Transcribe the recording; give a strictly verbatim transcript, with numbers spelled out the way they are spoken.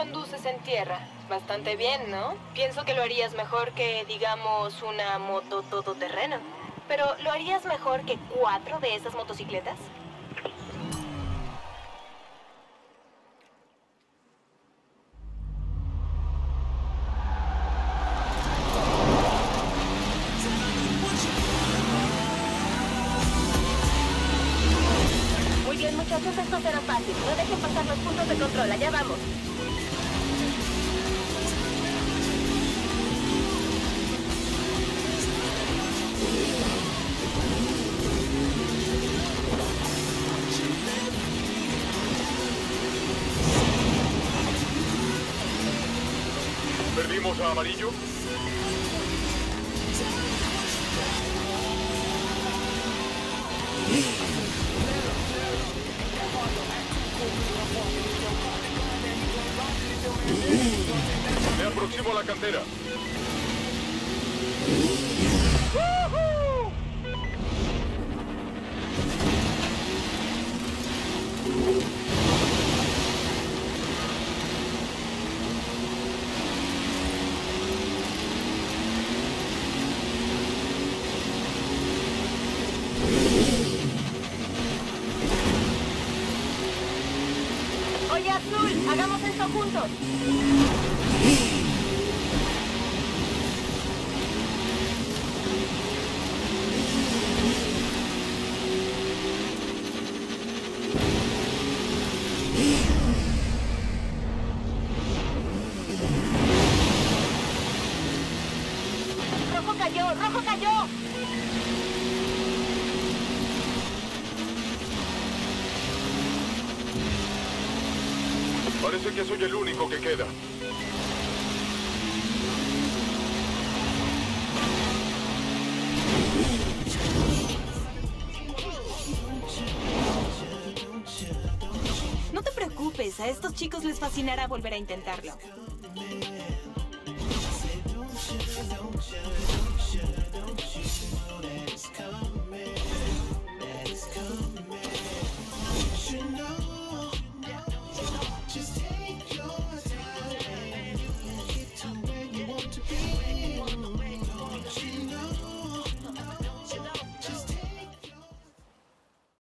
conduces en tierra. Bastante bien, ¿no? Pienso que lo harías mejor que, digamos, una moto todoterreno. Pero, ¿lo harías mejor que cuatro de esas motocicletas? Muy bien, muchachos, esto será fácil. No dejen pasar los puntos de control. Allá vamos. ¿Perdimos a Amarillo? Me aproximo a la cantera. Oye, Azul, hagamos esto juntos. ¡Rojo cayó! ¡Rojo cayó! Parece que soy el único que queda. No te preocupes, a estos chicos les fascinará volver a intentarlo.